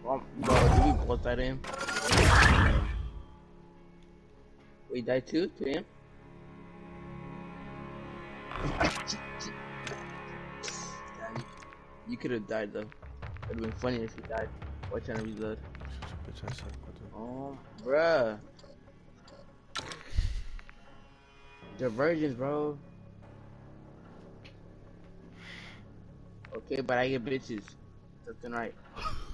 Bro, did we both die to him? We died too to him? Damn, you could have died though. It would have been funny if you died. Why trying to reload? Bitch, I suck with it. Oh, bruh. Divergence, bro. Okay, but I get bitches. Something right.